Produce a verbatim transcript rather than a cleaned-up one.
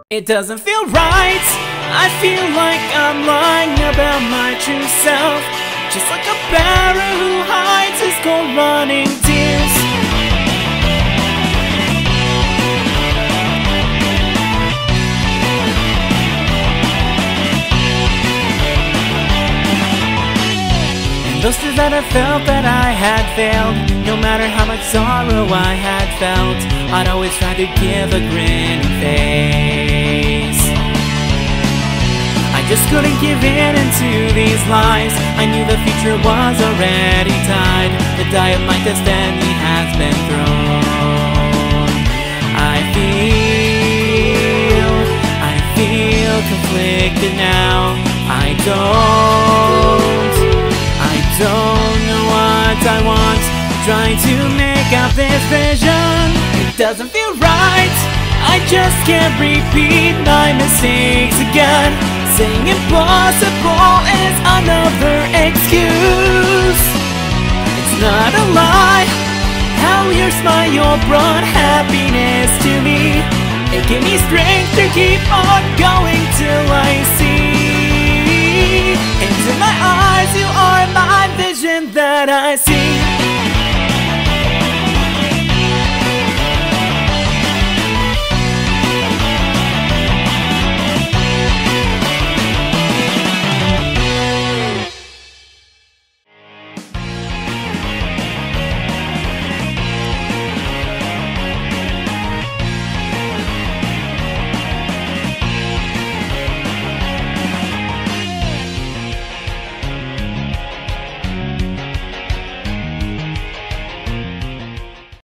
It doesn't feel right. I feel like I'm lying about my true self, just like a bearer who hides his cold running tears. And those days that I felt that I had failed, no matter how much sorrow I had felt, I'd always try to give a grinning face. I just couldn't give in into these lies. I knew the future was already tied. The die of my destiny has been thrown. I feel, I feel conflicted now. I don't, I don't know what I want. Trying to make out this vision, it doesn't feel right. I just can't repeat my mistakes again. Saying impossible is another excuse. It's not a lie how your smile brought happiness to me. It gave me strength to keep on going till I see. Into my eyes, you are my vision that I see.